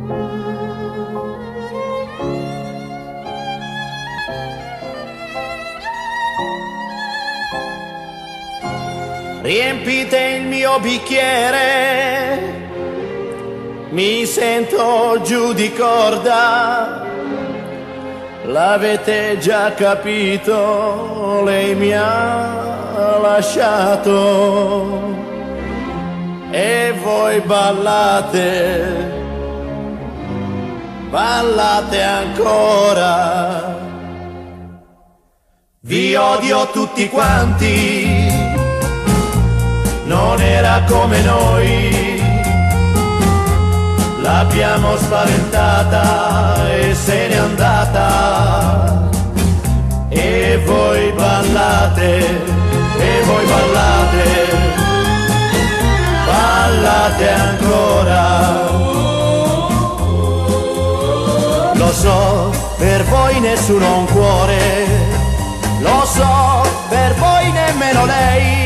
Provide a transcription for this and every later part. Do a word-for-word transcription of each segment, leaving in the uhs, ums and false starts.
Riempite il mio bicchiere, mi sento giù di corda. L'avete già capito, lei mi ha lasciato e voi ballate, ballate ancora. Vi odio tutti quanti, non era come noi, l'abbiamo spaventata e se n'è andata. E voi ballate, e voi ballate, ballate ancora. Lo so, per voi nessuno ha un cuore, lo so, per voi nemmeno lei.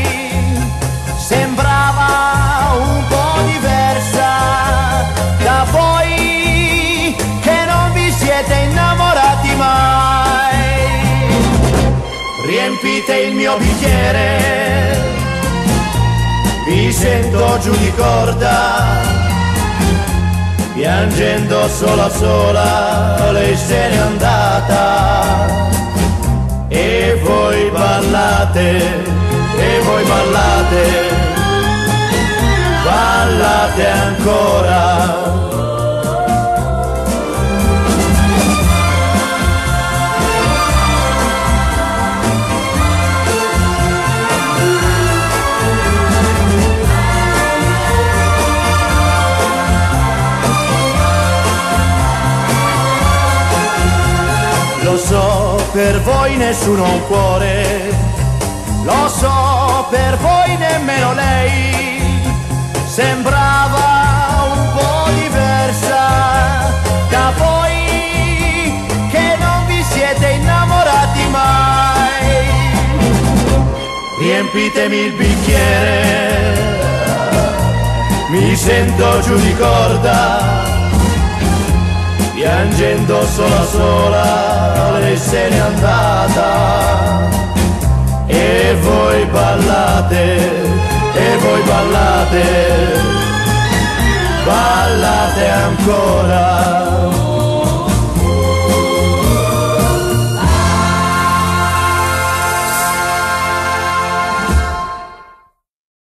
Sembrava un po' diversa da voi, che non vi siete innamorati mai. Riempite il mio bicchiere, vi sento giù di corda, piangendo sola sola, lei se n'è andata. E voi ballate, e voi ballate, ballate ancora. Lo so, per voi nessuno ha un cuore, lo so, per voi nemmeno lei. Sembrava un po' diversa da voi, che non vi siete innamorati mai. Riempitemi il bicchiere, mi sento giù di corda, piangendo sola sola, lei se n'è andata. E voi ballate, e voi ballate, ballate ancora.